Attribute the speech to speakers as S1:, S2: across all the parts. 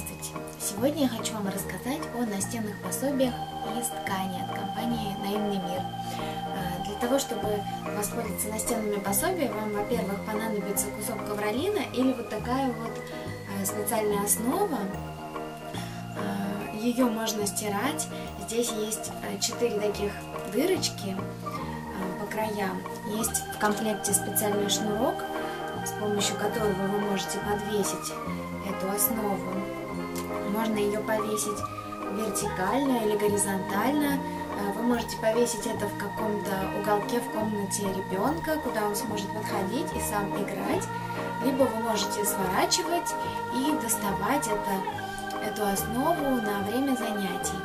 S1: Здравствуйте! Сегодня я хочу вам рассказать о настенных пособиях из ткани от компании Наивный мир. Для того, чтобы воспользоваться настенными пособиями, вам, во-первых, понадобится кусок ковролина или вот такая вот специальная основа. Ее можно стирать. Здесь есть 4 таких дырочки по краям. Есть в комплекте специальный шнурок, с помощью которого вы можете подвесить эту основу. Можно ее повесить вертикально или горизонтально. Вы можете повесить это в каком-то уголке в комнате ребенка, куда он сможет подходить и сам играть. Либо вы можете сворачивать и доставать эту основу на время занятий.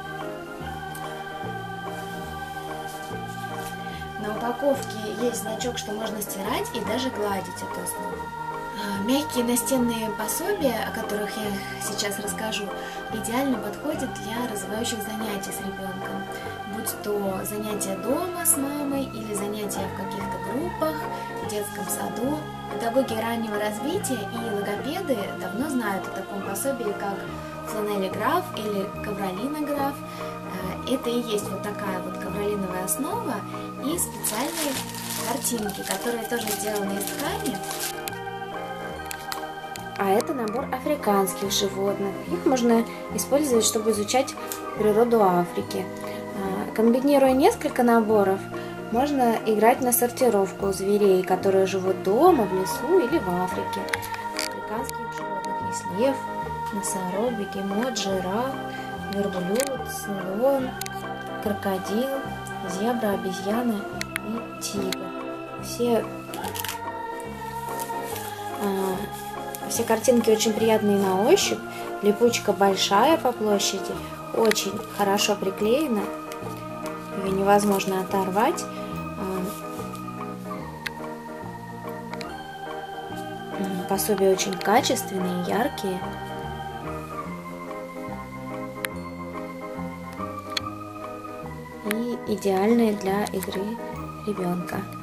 S1: На упаковке есть значок, что можно стирать и даже гладить эту основу. Мягкие настенные пособия, о которых я сейчас расскажу, идеально подходят для развивающих занятий с ребенком, будь то занятия дома с мамой или занятия в каких-то группах, в детском саду. Педагоги раннего развития и логопеды давно знают о таком пособии, как фланелиграф или ковролинограф. Это и есть вот такая вот ковролиновая основа и специальные картинки, которые тоже сделаны из ткани. А это набор африканских животных. Их можно использовать, чтобы изучать природу Африки. Комбинируя несколько наборов, можно играть на сортировку зверей, которые живут дома, в лесу или в Африке. Африканских животных есть лев, носорог, бегемот, жираф, верблюд, слон, крокодил, зебра, обезьяна и тигр. Все картинки очень приятные на ощупь, липучка большая по площади, очень хорошо приклеена, ее невозможно оторвать. Пособия очень качественные, яркие. И идеальные для игры ребенка.